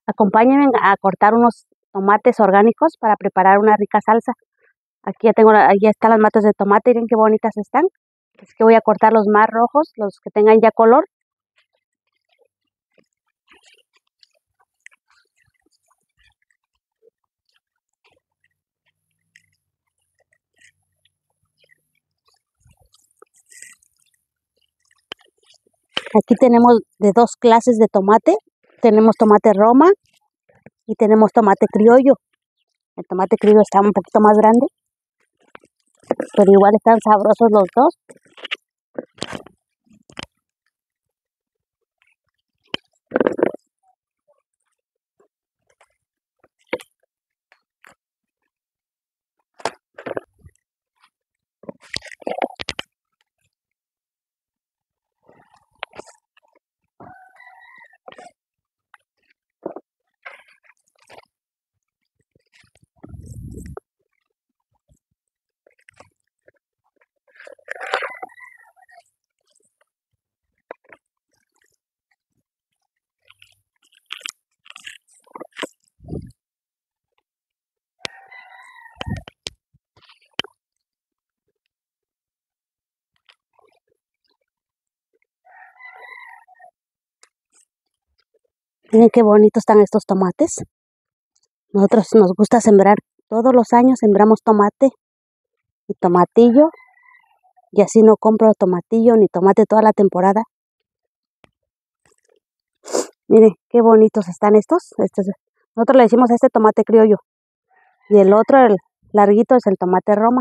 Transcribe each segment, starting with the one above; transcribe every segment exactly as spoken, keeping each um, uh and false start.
Acompáñenme a cortar unos tomates orgánicos para preparar una rica salsa. Aquí ya tengo, la- ahí están las matas de tomate, miren qué bonitas están. Así que voy a cortar los más rojos, los que tengan ya color. Aquí tenemos de dos clases de tomate. Tenemos tomate Roma y tenemos tomate criollo. El tomate criollo está un poquito más grande, pero igual están sabrosos los dos. Miren qué bonitos están estos tomates. Nosotros nos gusta sembrar todos los años, sembramos tomate y tomatillo. Y así no compro tomatillo ni tomate toda la temporada. Miren qué bonitos están estos. Este es- nosotros le decimos a este tomate criollo. Y el otro, el larguito, es el tomate Roma.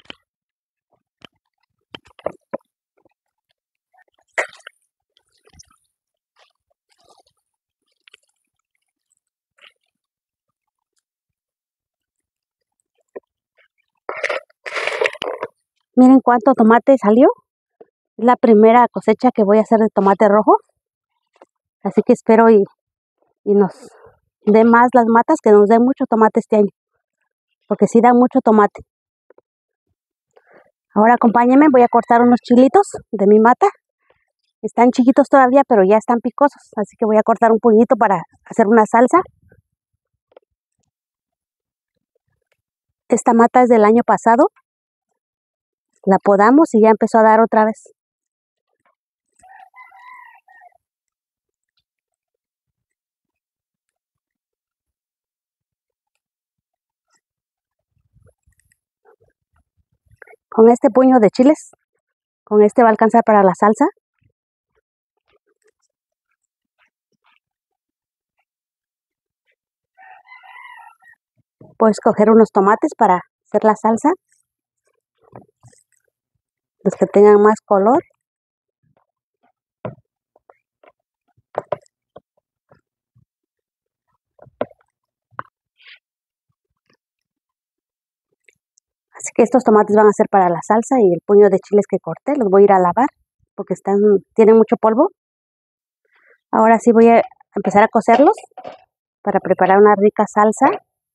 Miren cuánto tomate salió. Es la primera cosecha que voy a hacer de tomate rojo. Así que espero y, y nos dé más las matas, que nos dé mucho tomate este año. Porque sí da mucho tomate. Ahora acompáñenme, voy a cortar unos chilitos de mi mata. Están chiquitos todavía, pero ya están picosos. Así que voy a cortar un puñito para hacer una salsa. Esta mata es del año pasado. La podamos y ya empezó a dar otra vez. Con este puño de chiles, con este va a alcanzar para la salsa. Puedes coger unos tomates para hacer la salsa, los que tengan más color. Así que estos tomates van a ser para la salsa y el puño de chiles que corté los voy a ir a lavar porque están, tienen mucho polvo. Ahora sí voy a empezar a cocerlos para preparar una rica salsa.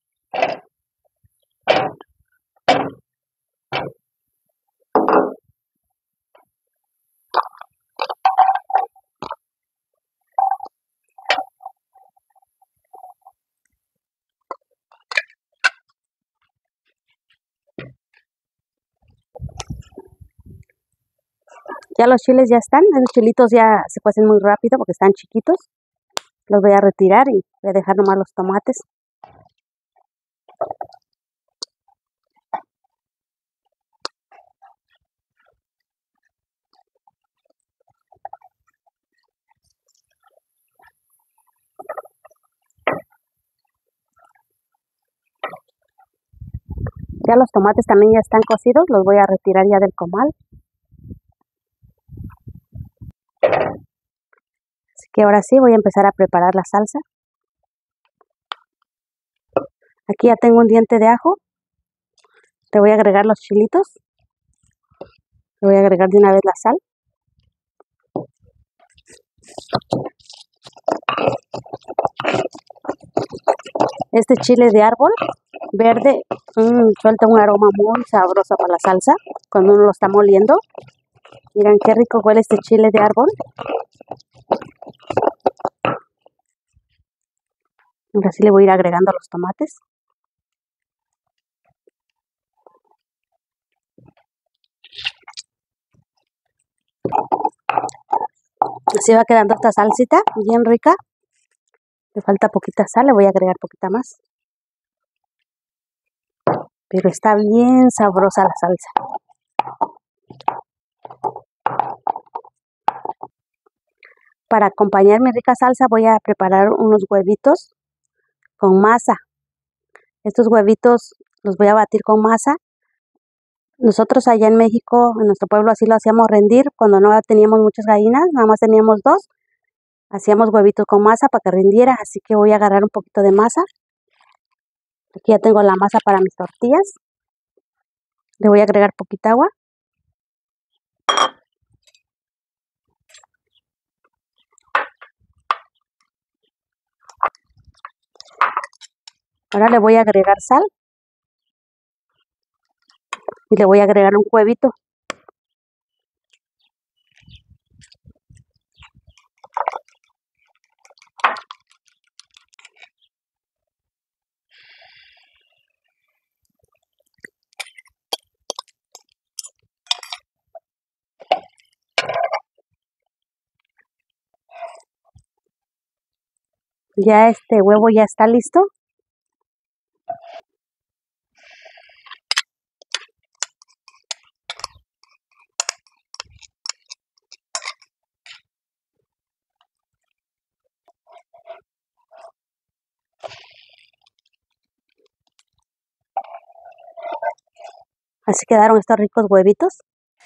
Ya los chiles ya están, esos chilitos ya se cuecen muy rápido porque están chiquitos. Los voy a retirar y voy a dejar nomás los tomates. Ya los tomates también ya están cocidos, los voy a retirar ya del comal. Así que ahora sí voy a empezar a preparar la salsa. Aquí ya tengo un diente de ajo. Le voy a agregar los chilitos. Le voy a agregar de una vez la sal. Este chile de árbol verde mmm, suelta un aroma muy sabroso para la salsa cuando uno lo está moliendo. Miren qué rico huele este chile de árbol. Ahora sí le voy a ir agregando los tomates. Así va quedando esta salsita, bien rica. Le falta poquita sal, le voy a agregar poquita más. Pero está bien sabrosa la salsa. Para acompañar mi rica salsa voy a preparar unos huevitos con masa. Estos huevitos los voy a batir con masa. Nosotros allá en México, en nuestro pueblo, así lo hacíamos rendir. Cuando no teníamos muchas gallinas, nada más teníamos dos, hacíamos huevitos con masa para que rindiera. Así que voy a agarrar un poquito de masa. Aquí ya tengo la masa para mis tortillas. Le voy a agregar poquita agua. Ahora le voy a agregar sal. Y le voy a agregar un huevito. Ya este huevo ya está listo. Así quedaron estos ricos huevitos.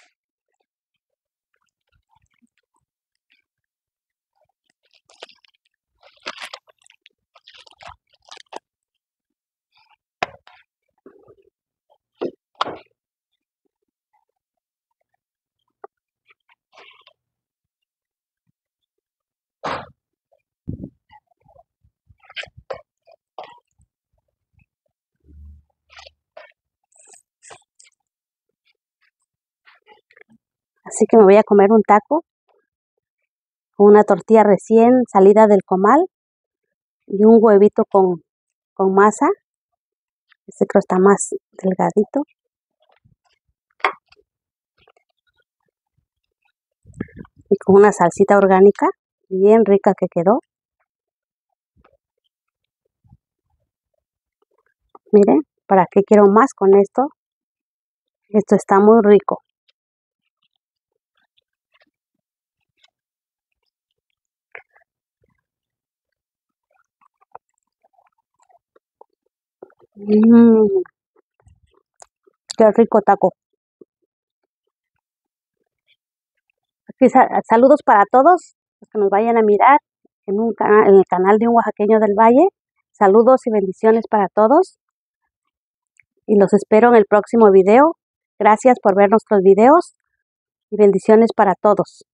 Así que me voy a comer un taco con una tortilla recién salida del comal y un huevito con, con masa. Este creo está más delgadito. Y con una salsita orgánica bien rica que quedó. Miren, ¿para qué quiero más con esto? Esto está muy rico. Mmm, qué rico taco. Aquí, saludos para todos los que nos vayan a mirar en, un canal, en el canal de un oaxaqueño del Valle. Saludos y bendiciones para todos. Y los espero en el próximo video. Gracias por ver nuestros videos y bendiciones para todos.